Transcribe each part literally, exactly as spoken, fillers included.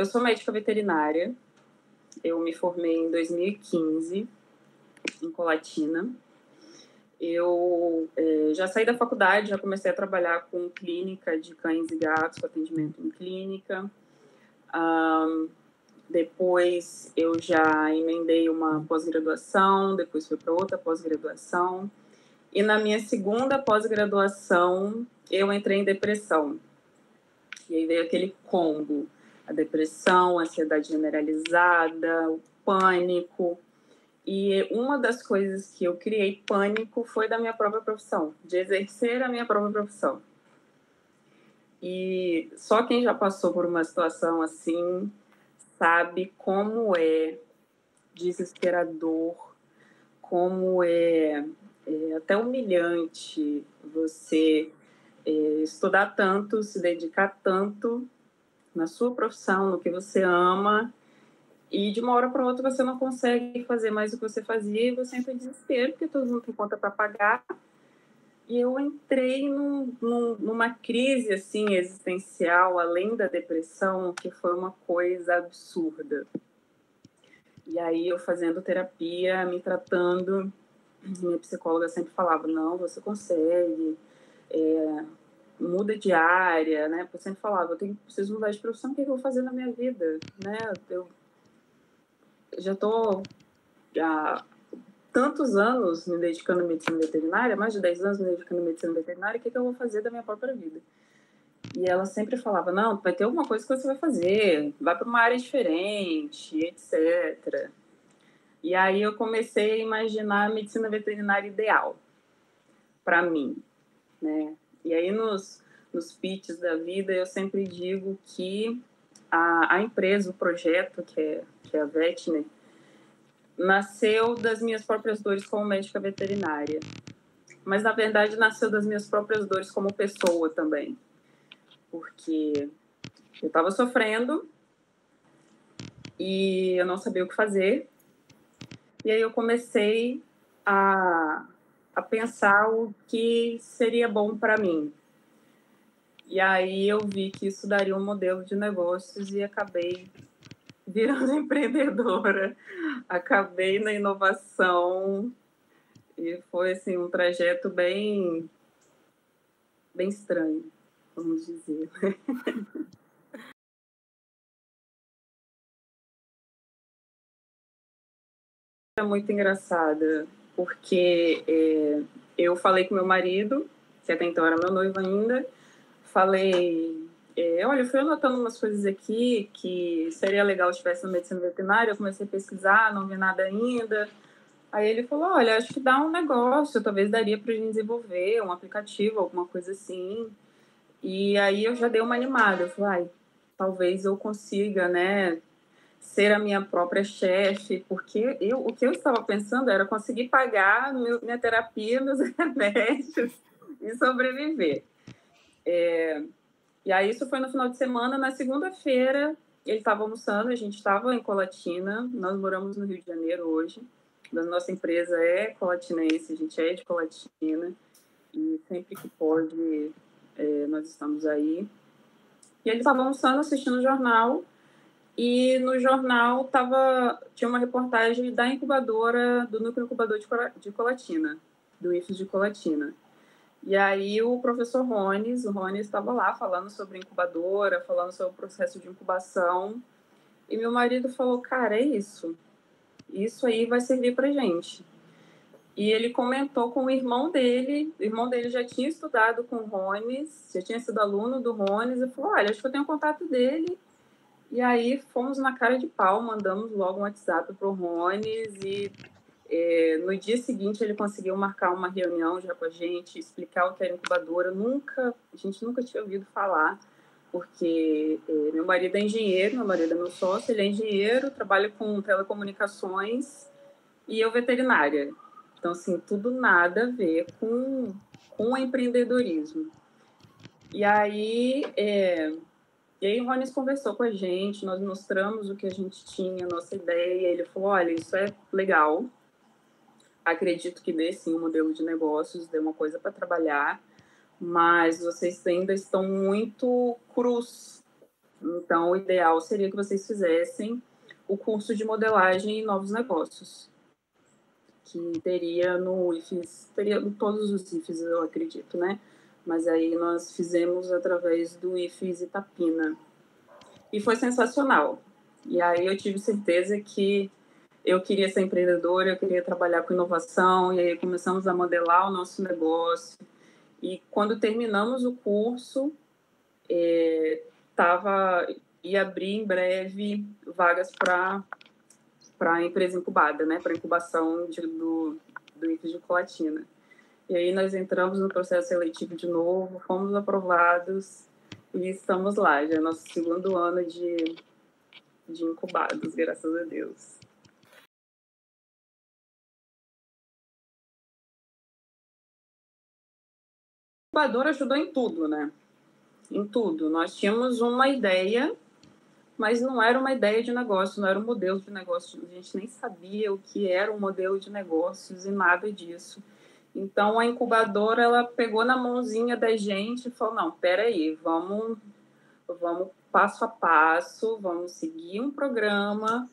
eu sou médica veterinária, eu me formei em dois mil e quinze, em Colatina. Eu é, já saí da faculdade, já comecei a trabalhar com clínica de cães e gatos, com atendimento em clínica. Um, depois eu já emendei uma pós-graduação, depois fui para outra pós-graduação. E na minha segunda pós-graduação, eu entrei em depressão. E aí veio aquele combo, a depressão, a ansiedade generalizada, o pânico. E uma das coisas que eu criei pânico foi da minha própria profissão, de exercer a minha própria profissão. E só quem já passou por uma situação assim sabe como é desesperador, como é, é até humilhante você é, estudar tanto, se dedicar tanto na sua profissão, no que você ama, e de uma hora para outra você não consegue fazer mais o que você fazia e você entra em desespero, porque todo mundo tem conta para pagar. E eu entrei num, num, numa crise assim, existencial, além da depressão, que foi uma coisa absurda. E aí eu fazendo terapia, me tratando, minha psicóloga sempre falava, não, você consegue, é, muda de área, né? Porque eu sempre falava, eu tenho, preciso mudar de profissão, o que eu vou fazer na minha vida? Né? Eu já estou há tantos anos me dedicando à medicina veterinária, mais de dez anos me dedicando à medicina veterinária, o que, que eu vou fazer da minha própria vida? E ela sempre falava, não, vai ter alguma coisa que você vai fazer, vai para uma área diferente, etcétera. E aí eu comecei a imaginar a medicina veterinária ideal para mim, né? E aí nos, nos pitches da vida eu sempre digo que a, a empresa, o projeto, que é, que é a Vetner, nasceu das minhas próprias dores como médica veterinária. Mas, na verdade, nasceu das minhas próprias dores como pessoa também. Porque eu estava sofrendo e eu não sabia o que fazer. E aí eu comecei a, a pensar o que seria bom para mim. E aí eu vi que isso daria um modelo de negócios e acabei virando empreendedora. Acabei na inovação e foi assim, um trajeto bem, bem estranho, vamos dizer. É muito engraçada, porque é, eu falei com meu marido, que até então era meu noivo ainda, falei, é, olha, eu fui anotando umas coisas aqui que seria legal se tivesse na medicina veterinária, eu comecei a pesquisar, não vi nada ainda. Aí ele falou, olha, acho que dá um negócio, talvez daria para a gente desenvolver um aplicativo, alguma coisa assim. E aí eu já dei uma animada, eu falei, ai, talvez eu consiga, né, ser a minha própria chefe, porque eu, o que eu estava pensando era conseguir pagar meu, minha terapia, meus remédios e sobreviver. É, e aí isso foi no final de semana. Na segunda-feira ele estava almoçando, a gente estava em Colatina, nós moramos no Rio de Janeiro hoje, a nossa empresa é colatinense, a gente é de Colatina, e sempre que pode é, nós estamos aí. E ele estava almoçando, assistindo o jornal, e no jornal tava, tinha uma reportagem da incubadora, do núcleo incubador de Colatina, do I F E S de Colatina. E aí o professor Rones, o Rones estava lá falando sobre incubadora, falando sobre o processo de incubação. E meu marido falou, cara, é isso. Isso aí vai servir pra gente. E ele comentou com o irmão dele, o irmão dele já tinha estudado com o Rones, já tinha sido aluno do Rones, e falou, olha, acho que eu tenho contato dele. E aí fomos na cara de pau, mandamos logo um WhatsApp pro Rones e é, no dia seguinte ele conseguiu marcar uma reunião já com a gente, explicar o que era incubadora. Nunca, a gente nunca tinha ouvido falar, porque é, meu marido é engenheiro, meu marido é meu sócio, ele é engenheiro, trabalha com telecomunicações e eu veterinária. Então, assim, tudo nada a ver com, com empreendedorismo. E aí, é, e aí o Rones conversou com a gente, nós mostramos o que a gente tinha, a nossa ideia. Ele falou, olha, isso é legal, acredito que dê sim um modelo de negócios, dê uma coisa para trabalhar, mas vocês ainda estão muito crus, Então, o ideal seria que vocês fizessem o curso de modelagem em novos negócios, que teria no I F E S, teria em todos os I F E S, eu acredito, né? Mas aí nós fizemos através do I F E S Itapina. E foi sensacional. E aí eu tive certeza que eu queria ser empreendedora, eu queria trabalhar com inovação, e aí começamos a modelar o nosso negócio. E quando terminamos o curso, é, tava, ia abrir em breve vagas para para empresa incubada, né? Para incubação de, do, do I F E S de Colatina. E aí nós entramos no processo seletivo de novo, fomos aprovados e estamos lá. Já é nosso segundo ano de, de incubados, graças a Deus. A incubadora ajudou em tudo, né? Em tudo. Nós tínhamos uma ideia, mas não era uma ideia de negócio, não era um modelo de negócio. A gente nem sabia o que era um modelo de negócios e nada disso. Então, a incubadora, ela pegou na mãozinha da gente e falou, não, peraí, vamos, vamos passo a passo, vamos seguir um programa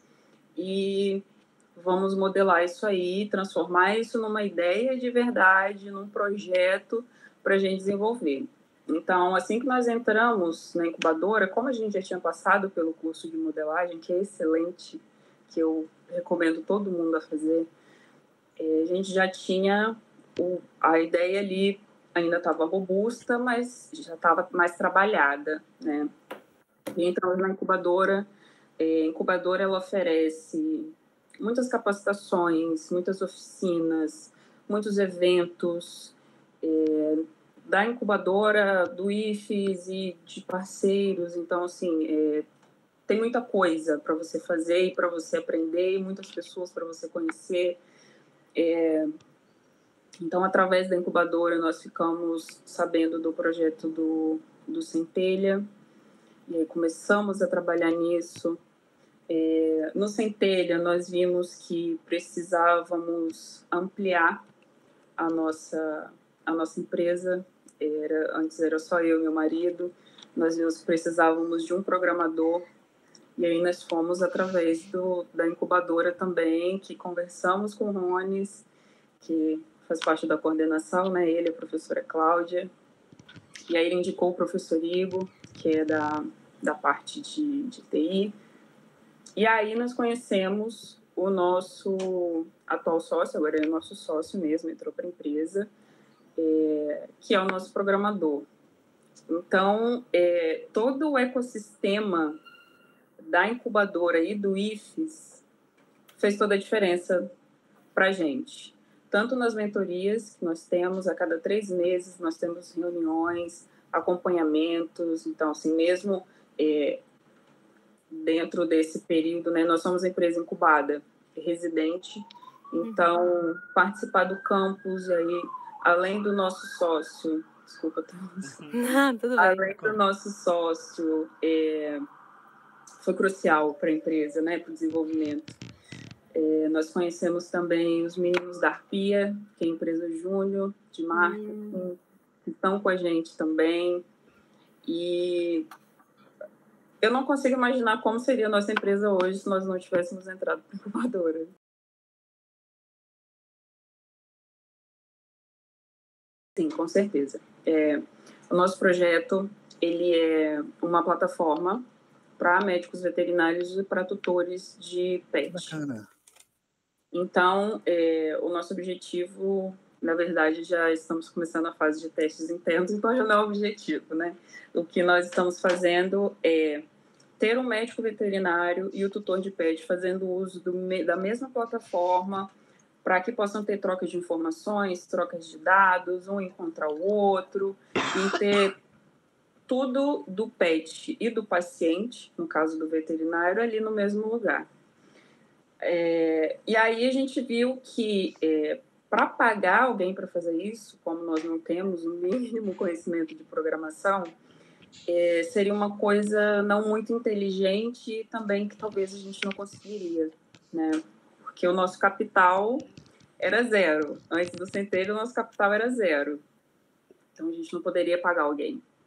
e vamos modelar isso aí, transformar isso numa ideia de verdade, num projeto para a gente desenvolver. Então, assim que nós entramos na incubadora, como a gente já tinha passado pelo curso de modelagem, que é excelente, que eu recomendo todo mundo a fazer, a gente já tinha o, a ideia ali, ainda estava robusta, mas já estava mais trabalhada, né? E entramos na incubadora. A incubadora, ela oferece muitas capacitações, muitas oficinas, muitos eventos, é, da incubadora, do I F E S e de parceiros. Então, assim, é, tem muita coisa para você fazer e para você aprender, e muitas pessoas para você conhecer. É, então, através da incubadora, nós ficamos sabendo do projeto do, do Centelha, e aí começamos a trabalhar nisso. É, no Centelha, nós vimos que precisávamos ampliar a nossa, a nossa empresa. Era, antes era só eu e meu marido. Nós vimos que precisávamos de um programador. E aí nós fomos através do, da incubadora também, que conversamos com o Rones, que faz parte da coordenação, né? Ele, a professora Cláudia. E aí ele indicou o professor Igor, que é da, da parte de, de T I. E aí nós conhecemos o nosso atual sócio, agora é o nosso sócio mesmo, entrou para a empresa, é, que é o nosso programador. Então, é, todo o ecossistema da incubadora e do I F E S fez toda a diferença para a gente. Tanto nas mentorias que nós temos, a cada três meses nós temos reuniões, acompanhamentos. Então, assim, mesmo é, dentro desse período, né, nós somos empresa incubada, residente. Então, uhum. participar do campus, e aí, além do nosso sócio, desculpa, Não, tudo bem. além do nosso sócio, é, foi crucial para a empresa, né, para o desenvolvimento. É, nós conhecemos também os meninos da Arpia, que é a empresa júnior de marketing, hum. que estão com a gente também. E eu não consigo imaginar como seria a nossa empresa hoje se nós não tivéssemos entrado para a incubadora. Sim, com certeza. É, o nosso projeto, ele é uma plataforma para médicos veterinários e para tutores de pet. Bacana. Então, é, o nosso objetivo, na verdade, já estamos começando a fase de testes internos, então já não é o objetivo, né? O que nós estamos fazendo é ter um médico veterinário e o tutor de pet fazendo uso do, da mesma plataforma para que possam ter trocas de informações, trocas de dados, um encontrar o outro, e ter tudo do pet e do paciente, no caso do veterinário, ali no mesmo lugar. É, e aí a gente viu que é, para pagar alguém para fazer isso, como nós não temos o mínimo conhecimento de programação, é, seria uma coisa não muito inteligente e também que talvez a gente não conseguiria, né? Porque o nosso capital era zero. Antes do Centelha, o nosso capital era zero. Então a gente não poderia pagar alguém.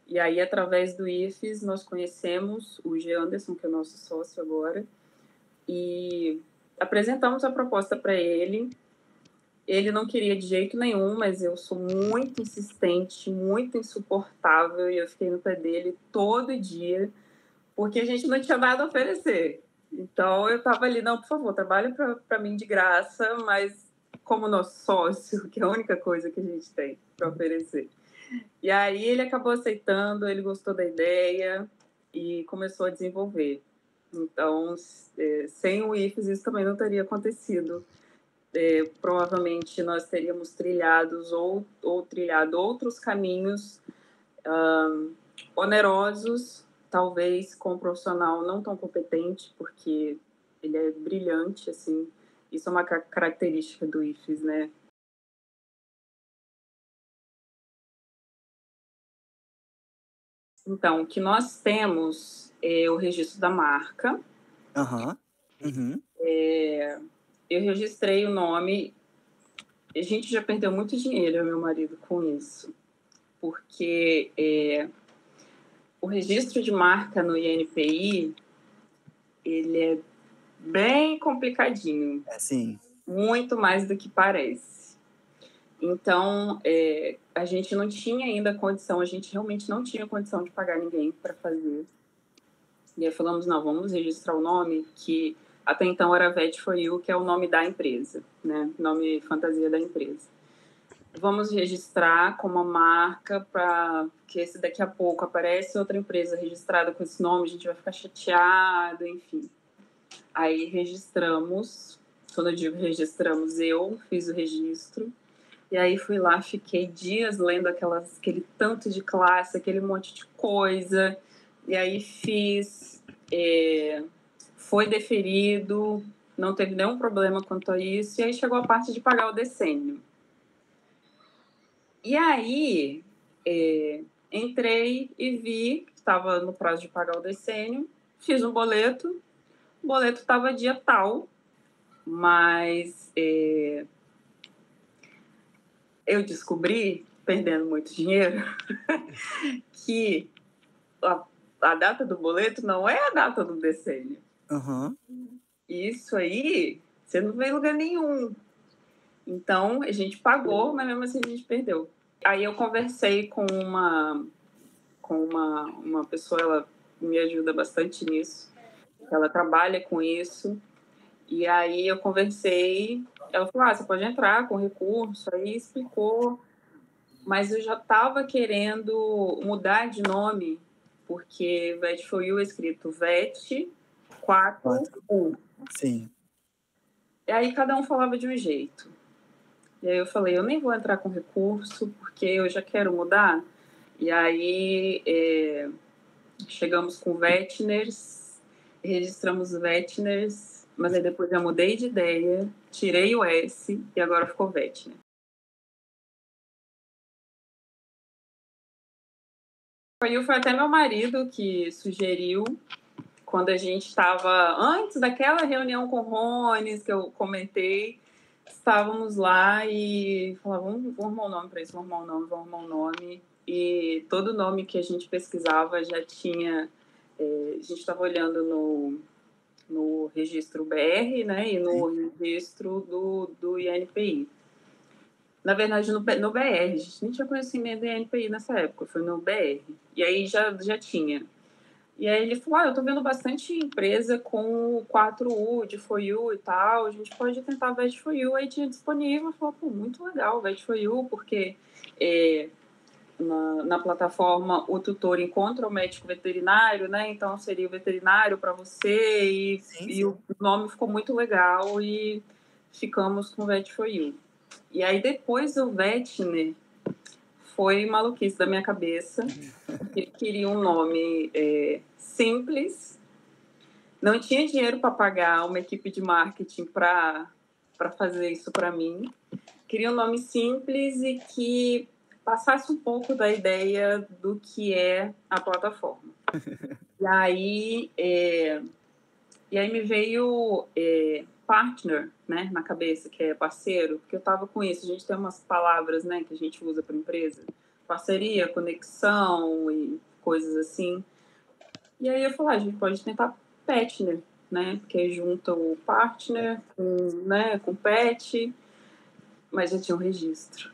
E aí, através do I F E S, nós conhecemos o G. Anderson, que é o nosso sócio agora, e apresentamos a proposta para ele. Ele não queria de jeito nenhum, mas eu sou muito insistente, muito insuportável, e eu fiquei no pé dele todo dia, porque a gente não tinha nada a oferecer. Então, eu estava ali, não, por favor, trabalhe para mim de graça, mas como nosso sócio, que é a única coisa que a gente tem para oferecer. E aí ele acabou aceitando, ele gostou da ideia e começou a desenvolver. Então, sem o I F E S, isso também não teria acontecido. É, provavelmente nós teríamos trilhados ou, ou trilhado outros caminhos um, onerosos, talvez com um profissional não tão competente, porque ele é brilhante, assim. Isso é uma característica do I F E S, né? Então, o que nós temos é o registro da marca. Aham. Uhum. Uhum. É, eu registrei o nome. A gente já perdeu muito dinheiro, meu marido, com isso. Porque é, o registro de marca no I N P I, ele é bem complicadinho. É, sim. Muito mais do que parece. Então, é, a gente não tinha ainda condição, a gente realmente não tinha condição de pagar ninguém para fazer. E aí falamos, não, vamos registrar o nome, que até então era Vet for You, que é o nome da empresa, né? Nome fantasia da empresa. Vamos registrar como uma marca, para que esse daqui a pouco aparece outra empresa registrada com esse nome, a gente vai ficar chateado, enfim. Aí registramos, quando eu digo registramos, eu fiz o registro. E aí fui lá, fiquei dias lendo aquelas, aquele tanto de classe, aquele monte de coisa. E aí fiz, é, foi deferido, não teve nenhum problema quanto a isso. E aí chegou a parte de pagar o decênio. E aí é, entrei e vi que estava no prazo de pagar o decênio. Fiz um boleto, o boleto estava dia tal, mas... É, eu descobri, perdendo muito dinheiro, que a, a data do boleto não é a data do decênio. Uhum. Isso aí, você não vê em lugar nenhum. Então, a gente pagou, mas mesmo assim a gente perdeu. Aí eu conversei com uma, com uma, uma pessoa, ela me ajuda bastante nisso. Ela trabalha com isso. E aí eu conversei, ela falou, ah, você pode entrar com recurso. Aí explicou. Mas eu já estava querendo mudar de nome, porque Vet for You é escrito Vet quatro U. Sim. E aí cada um falava de um jeito. E aí eu falei, eu nem vou entrar com recurso, porque eu já quero mudar. E aí é, chegamos com Vetners, registramos Vetners, mas aí depois eu mudei de ideia, tirei o S e agora ficou Vetner. Foi até meu marido que sugeriu, quando a gente estava, antes daquela reunião com o Rones, que eu comentei, estávamos lá e falávamos, vamos, vamos arrumar um nome para isso, vamos arrumar um nome, vamos arrumar um nome. E todo nome que a gente pesquisava já tinha, é, a gente estava olhando no, no registro B R, né, e no registro do, do I N P I. Na verdade, no, no B R, a gente nem tinha conhecimento do I N P I nessa época, foi no B R. E aí já, já tinha. E aí ele falou, ah, eu tô vendo bastante empresa com quatro U, de For You e tal, a gente pode tentar Vet for You. Aí tinha disponível, eu falei, pô, muito legal Vet for You, porque é, na, na plataforma o tutor encontra o médico veterinário, né, então seria o veterinário para você, e, Sim, e sim. o nome ficou muito legal e ficamos com Vet for You. E aí depois o Vetner foi maluquice da minha cabeça. Eu queria um nome é, simples. Não tinha dinheiro para pagar uma equipe de marketing para para fazer isso para mim. Queria um nome simples e que passasse um pouco da ideia do que é a plataforma. E aí, é, e aí me veio é, partner, né, na cabeça, que é parceiro, porque eu estava com isso. A gente tem umas palavras, né, que a gente usa para empresa. parceria, conexão e coisas assim. E aí eu falei, ah, a gente pode tentar partner, né? Porque aí junta o partner com, né, com pet, mas já tinha um registro.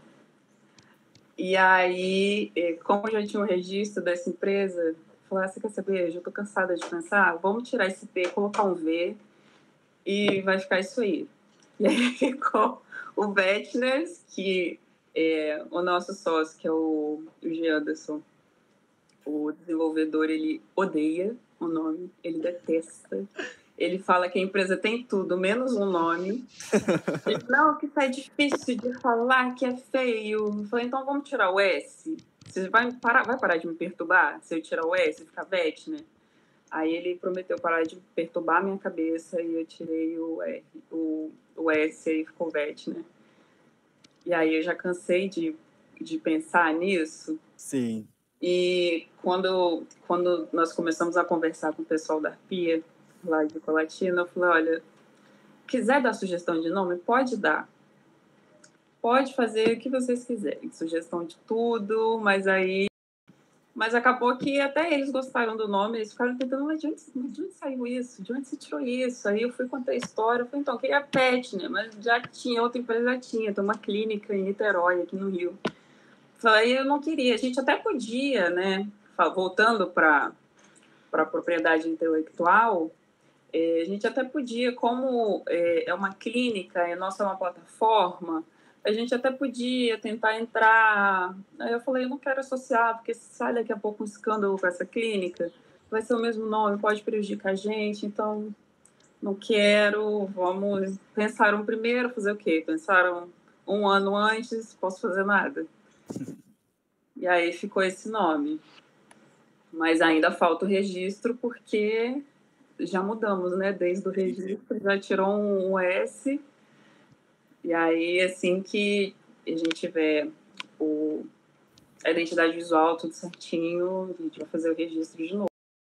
E aí, como já tinha um registro dessa empresa, eu falei, ah, você quer saber? Eu já tô cansada de pensar, vamos tirar esse P, colocar um V e vai ficar isso aí. E aí ficou o Vetners, que é o nosso sócio, que é o, o G. Anderson, o desenvolvedor, ele odeia o nome, ele detesta. Ele fala que a empresa tem tudo, menos um nome. Ele, não, que tá difícil de falar, que é feio. Eu falei, então vamos tirar o S? Você vai parar, vai parar de me perturbar se eu tirar o S e ficar Vetner? Aí ele prometeu parar de perturbar a minha cabeça e eu tirei o, R, o, o S e ficou Vetner. E aí eu já cansei de, de pensar nisso. Sim. E quando, quando nós começamos a conversar com o pessoal da Arpia, lá de Colatina, eu falei, olha, quiser dar sugestão de nome, pode dar. Pode fazer o que vocês quiserem, sugestão de tudo, mas aí... Mas acabou que até eles gostaram do nome, eles ficaram tentando, mas de onde, de onde saiu isso? De onde você tirou isso? Aí eu fui contar a história, eu falei, então, queria pet, né? Mas já tinha, outra empresa já tinha, tem uma clínica em Niterói, aqui no Rio. Falei, eu não queria, a gente até podia, né? Voltando para a propriedade intelectual, é, a gente até podia, como é, é uma clínica, a nossa é uma plataforma, a gente até podia tentar entrar. Aí eu falei, eu não quero associar, porque sai daqui a pouco um escândalo com essa clínica, vai ser o mesmo nome, pode prejudicar a gente, então não quero, vamos... Pensaram primeiro, fazer o quê? Pensaram um ano antes, posso fazer nada. E aí ficou esse nome. Mas ainda falta o registro, porque já mudamos, né? Desde o registro, já tirou um S. E aí, assim que a gente tiver o, a identidade visual, tudo certinho, a gente vai fazer o registro de novo.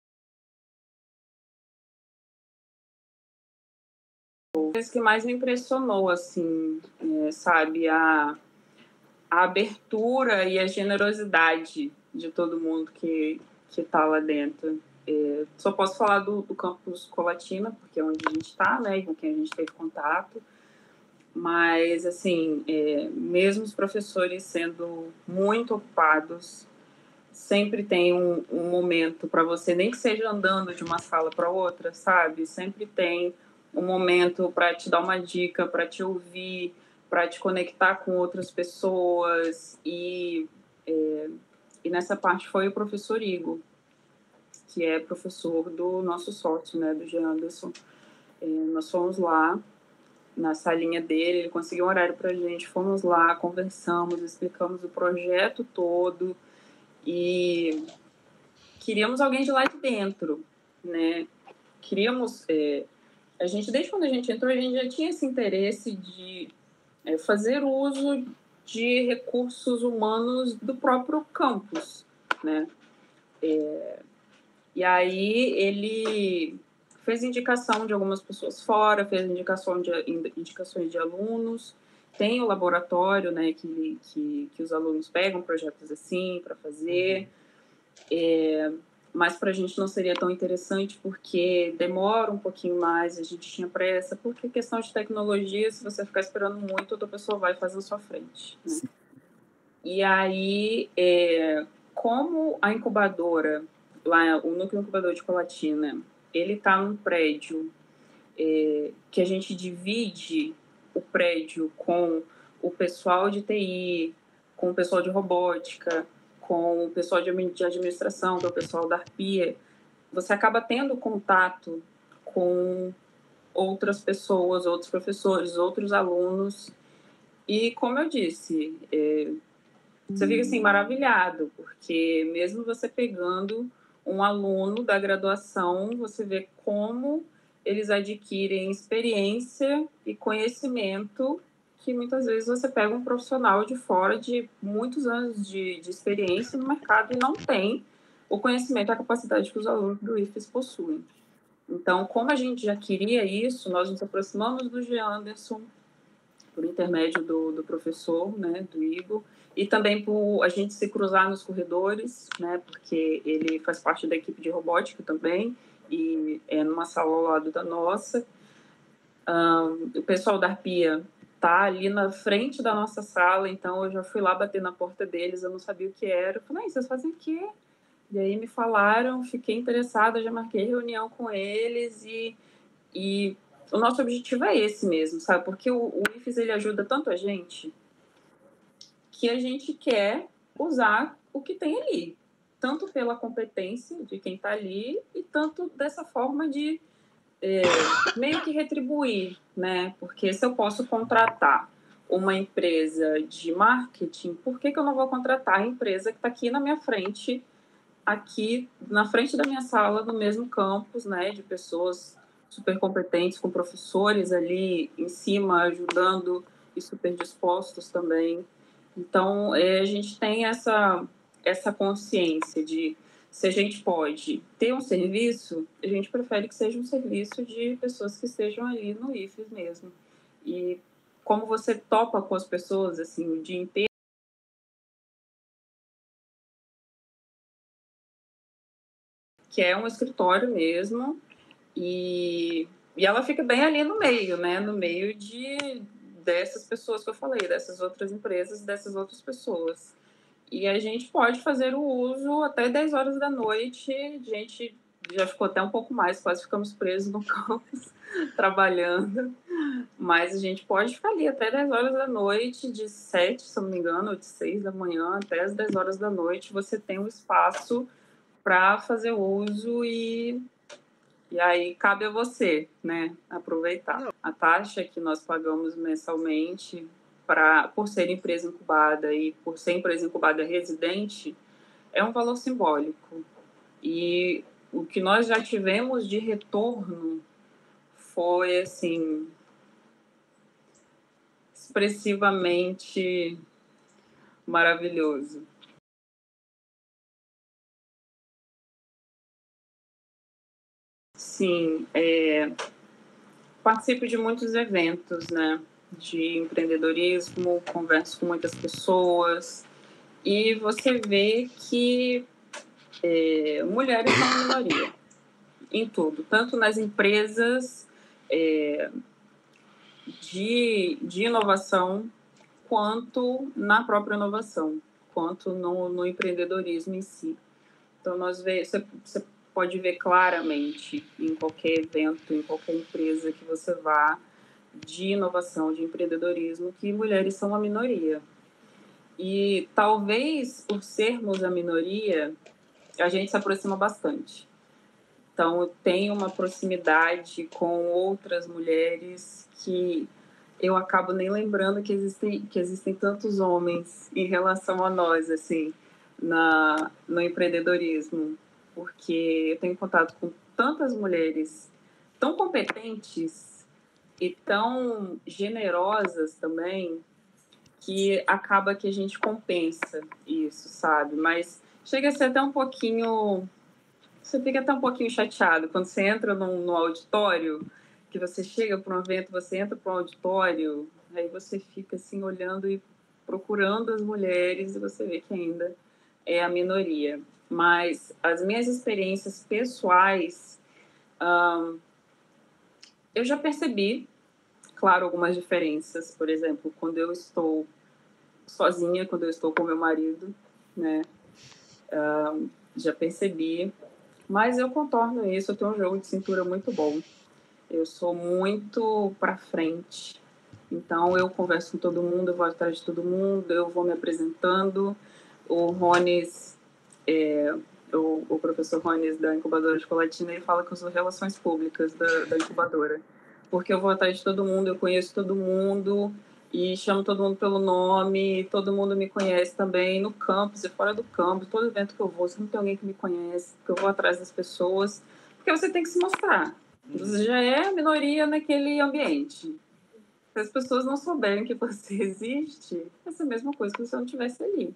A coisa que mais me impressionou, assim, é, sabe, a, a abertura e a generosidade de todo mundo que que está lá dentro. É, só posso falar do, do campus Colatina, porque é onde a gente está, né, e com quem a gente teve contato. Mas, assim, é, mesmo os professores sendo muito ocupados, sempre tem um, um momento para você, nem que seja andando de uma sala para outra, sabe? Sempre tem um momento para te dar uma dica, para te ouvir, para te conectar com outras pessoas. E, é, e nessa parte foi o professor Igor, que é professor do nosso sócio, né, do G. Anderson. É, nós fomos lá na salinha dele, ele conseguiu um horário pra gente, fomos lá, conversamos, explicamos o projeto todo e queríamos alguém de lá de dentro, né? Queríamos... É, a gente, desde quando a gente entrou, a gente já tinha esse interesse de é, fazer uso de recursos humanos do próprio campus, né? É, e aí ele fez indicação de algumas pessoas fora, fez indicação de, indicações de alunos, tem o laboratório, né, que, que, que os alunos pegam projetos assim para fazer, é, mas para a gente não seria tão interessante porque demora um pouquinho mais, a gente tinha pressa, porque questão de tecnologia, se você ficar esperando muito, outra pessoa vai fazer na sua frente, né? E aí, é, como a incubadora, lá, o núcleo incubador de Colatina, ele está num prédio é, que a gente divide o prédio com o pessoal de T I, com o pessoal de robótica, com o pessoal de administração, que é o pessoal da Arpia, você acaba tendo contato com outras pessoas, outros professores, outros alunos. E, como eu disse, é, você fica assim maravilhado, porque mesmo você pegando um aluno da graduação, você vê como eles adquirem experiência e conhecimento que muitas vezes você pega um profissional de fora de muitos anos de, de experiência no mercado e não tem o conhecimento e a capacidade que os alunos do I F E S possuem. Então, como a gente já queria isso, nós nos aproximamos do G. Anderson, por intermédio do, do professor, né, do Igor, e também por a gente se cruzar nos corredores, né, porque ele faz parte da equipe de robótica também, e é numa sala ao lado da nossa. Um, o pessoal da Arpia tá ali na frente da nossa sala, então eu já fui lá bater na porta deles, eu não sabia o que era. Eu falei, vocês fazem o quê? E aí me falaram, fiquei interessada, já marquei reunião com eles e, e o nosso objetivo é esse mesmo, sabe? Porque o, o I F E S, ele ajuda tanto a gente que a gente quer usar o que tem ali, tanto pela competência de quem está ali e tanto dessa forma de é, meio que retribuir, né? Porque se eu posso contratar uma empresa de marketing, por que, que eu não vou contratar a empresa que está aqui na minha frente, aqui na frente da minha sala, no mesmo campus, né? De pessoas super competentes, com professores ali em cima, ajudando e super dispostos também. Então, é, a gente tem essa, essa consciência de se a gente pode ter um serviço, a gente prefere que seja um serviço de pessoas que estejam ali no I F E S mesmo. E como você topa com as pessoas assim o dia inteiro, que é um escritório mesmo, e, e ela fica bem ali no meio, né? No meio de dessas pessoas que eu falei, dessas outras empresas, dessas outras pessoas. E a gente pode fazer o uso até dez horas da noite. A gente já ficou até um pouco mais, quase ficamos presos no campus, trabalhando. Mas a gente pode ficar ali até dez horas da noite, de sete, se eu não me engano, ou de seis da manhã até as dez horas da noite. Você tem um espaço para fazer uso e, e aí cabe a você, né, aproveitar. Não. A taxa que nós pagamos mensalmente Pra, por ser empresa incubada e por ser empresa incubada residente, é um valor simbólico. E o que nós já tivemos de retorno foi, assim, expressivamente maravilhoso. Sim, é, participo de muitos eventos, né, de empreendedorismo, converso com muitas pessoas e você vê que é, mulheres são a minoria em tudo, tanto nas empresas é, de, de inovação, quanto na própria inovação, quanto no, no empreendedorismo em si. Então, nós vê, você, você pode ver claramente em qualquer evento, em qualquer empresa que você vá, de inovação, de empreendedorismo, que mulheres são a minoria. E talvez por sermos a minoria, a gente se aproxima bastante. Então, eu tenho uma proximidade com outras mulheres que eu acabo nem lembrando que existem, que existem tantos homens em relação a nós, assim, na, no empreendedorismo. Porque eu tenho contato com tantas mulheres tão competentes e tão generosas também, que acaba que a gente compensa isso, sabe? Mas chega a ser até um pouquinho... Você fica até um pouquinho chateado quando você entra num, no auditório, que você chega para um evento, você entra para um auditório, aí você fica assim olhando e procurando as mulheres e você vê que ainda é a minoria. Mas as minhas experiências pessoais, hum, eu já percebi, claro, algumas diferenças. Por exemplo, quando eu estou sozinha, quando eu estou com meu marido, né? Hum, já percebi. Mas eu contorno isso, eu tenho um jogo de cintura muito bom. Eu sou muito pra frente. Então, eu converso com todo mundo, eu vou atrás de todo mundo, eu vou me apresentando. O Rones, é, o, o professor Rones da incubadora Chocolatina, ele fala que eu sou relações públicas da, da incubadora. Porque eu vou atrás de todo mundo, eu conheço todo mundo e chamo todo mundo pelo nome, todo mundo me conhece também no campus e fora do campus, todo evento que eu vou, sempre tem alguém que me conhece, porque eu vou atrás das pessoas, porque você tem que se mostrar. Você já é a minoria naquele ambiente. Se as pessoas não souberem que você existe, é a mesma coisa que se você não estivesse ali.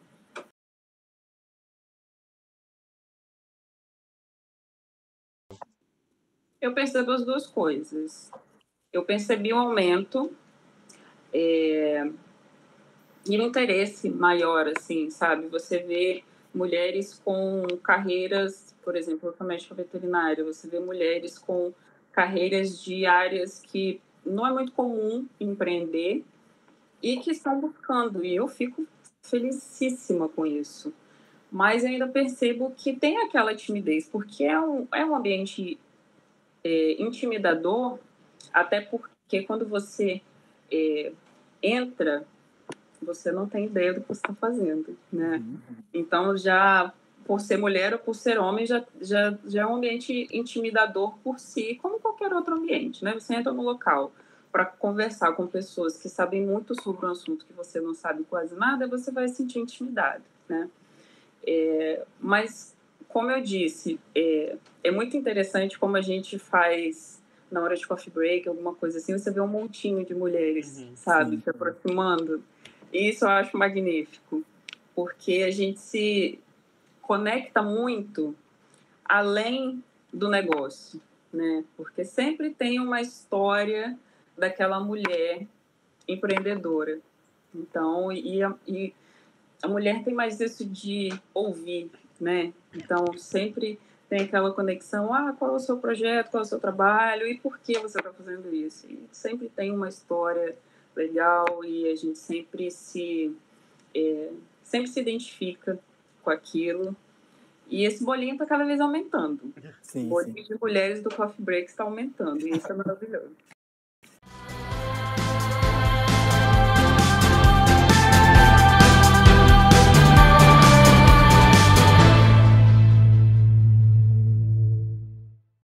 Eu percebo as duas coisas. Eu percebi um aumento É, e um interesse maior, assim, sabe? Você vê mulheres com carreiras, por exemplo, eu sou médica veterinária, você vê mulheres com carreiras de áreas que não é muito comum empreender e que estão buscando, e eu fico felicíssima com isso. Mas eu ainda percebo que tem aquela timidez, porque é um, é um ambiente é, intimidador, até porque quando você é, entra, você não tem ideia do que você está fazendo, né? Uhum. Então, já por ser mulher ou por ser homem, já, já, já é um ambiente intimidador por si, como qualquer outro ambiente, né? Você entra no local para conversar com pessoas que sabem muito sobre um assunto que você não sabe quase nada, você vai se sentir intimidado, né? É, mas, como eu disse, é, é muito interessante como a gente faz na hora de coffee break, alguma coisa assim, você vê um montinho de mulheres, Uhum, sabe, sim. se aproximando. E isso eu acho magnífico, porque a gente se conecta muito além do negócio, né? Porque sempre tem uma história daquela mulher empreendedora. Então, e a, e a mulher tem mais isso de ouvir, né? Então, sempre tem aquela conexão, ah, qual é o seu projeto, qual é o seu trabalho e por que você está fazendo isso? E sempre tem uma história legal e a gente sempre se, é, sempre se identifica com aquilo. E esse bolinho está cada vez aumentando. Sim, O sim. bolinho de mulheres do Coffee Break está aumentando e isso é maravilhoso.